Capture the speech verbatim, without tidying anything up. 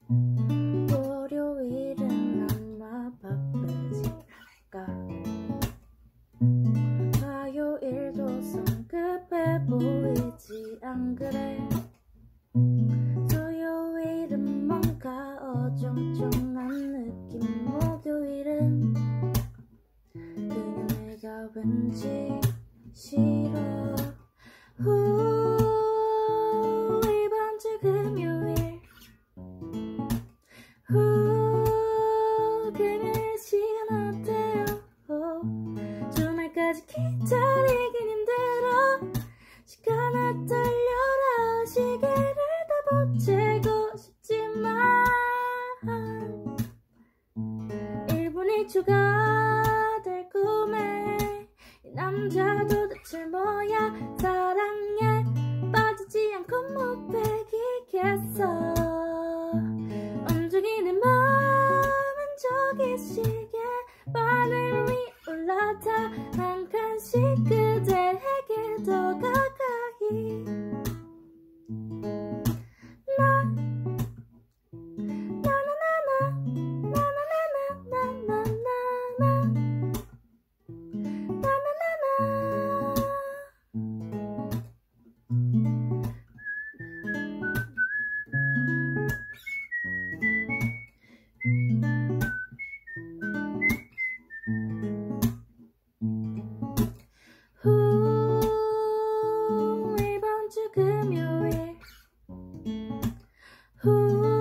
월요일은 아마 바쁘지 않을까. 화요일도 성급해 보이지 안 그래. 수요일은 뭔가 어정쩡한 느낌. 목요일은 그냥 내가 왠지 싫어. 후, 이번 주 금요일 후, 금요일 시간 어때요? 오, 주말까지 기다리긴 힘들어. 시간아 떨려라. 시계를 다 붙이고 싶지만 일 분이 추가될 꿈에 이 남자 도대체 뭐야. 사랑에 빠지지 않고 못 베기겠어. 움직이는 마음은 저기 시계 바늘 위 올라타 한 칸씩 그대에게 더 가까이. 나 나나나나 나나나나나나나나 나나나나. 후, 이번 주 금요일 후